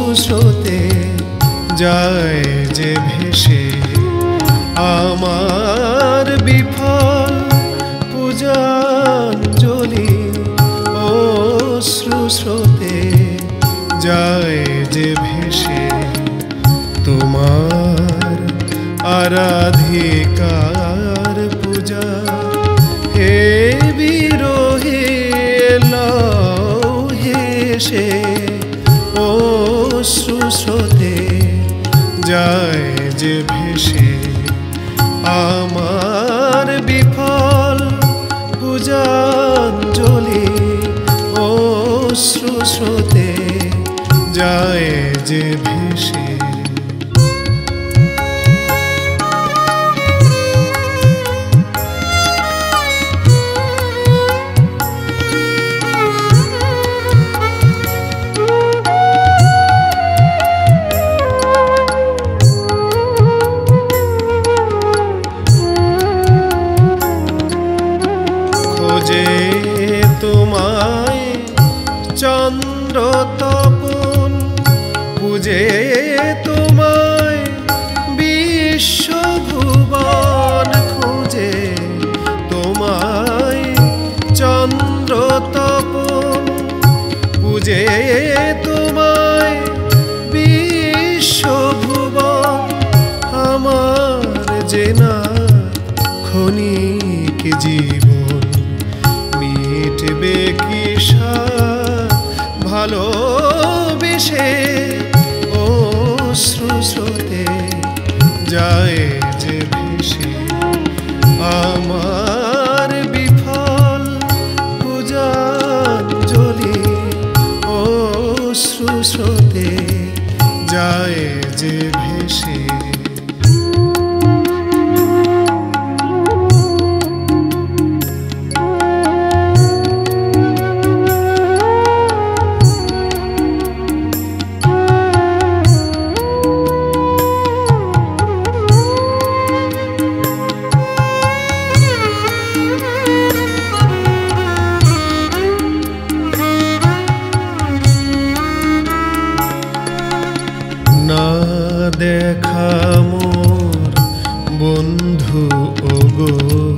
স্রোতে যায় যে ভেসে আমার বিফল পূজাঞ্জলি অশ্রু স্রোতে যায় যে ভেসে তোমার আরাধিকার পূজা হে বিরহে লাও হেসে অশ্রু স্রোতে যায় যে ভেসে আমার বিফল পূজাঞ্জলি অশ্রু স্রোতে যায় যে ভেসে খোঁজে তোমায় চন্দ্র তপন পূজে তোমায় বিশ্বভুবন খোঁজে তোমায় চন্দ্র তপন পূজে তোমায় বিশ্বভুবন আমার জেনা ক্ষণিক জীবন মিটবে কি ভালোবেসে অশ্রু স্রোতে যায় যে ভেসে আমার বিফল পূজাঞ্জলি অশ্রু স্রোতে যায় যে ভেসে না দেখা মোর বন্ধু ওগো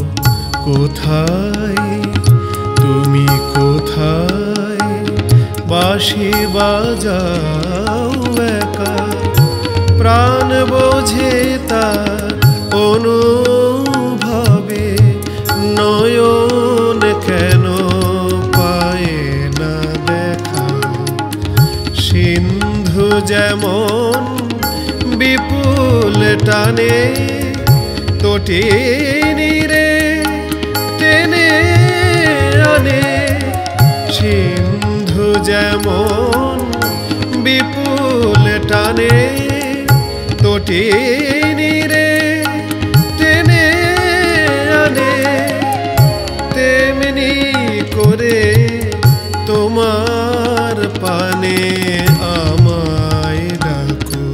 কোথায় তুমি কোথায় বাঁশি বাজাও একা প্রাণ বোঝে তার অনুভবে নয়ন কেন পায় না দেখা সিন্ধু যেমন বিপুল টানে তটিনী রে টেনে আনে সিন্ধু যেমন বিপুল টানে তটিনী রে টেনে আনে তেমনি করে তোমার পানে আমায় ডাকো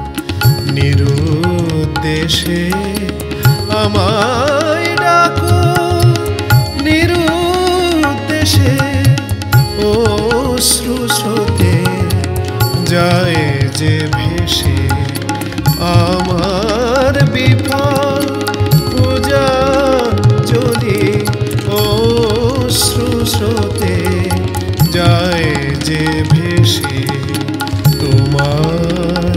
নিরুদ্দেশে আমায় ডাকো নিরুদ্দেশে অশ্রু স্রোতে যায় যে ভেসে আমার বিফল পূজাঞ্জলি অশ্রু স্রোতে যায় যে ভেসে তোমার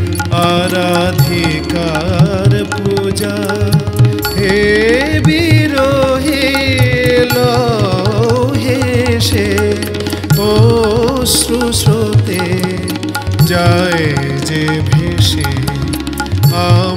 আরাধিকার পূজা হে বিরহে লাও হেসে অশ্রু স্রোতে যায় যে ভেসে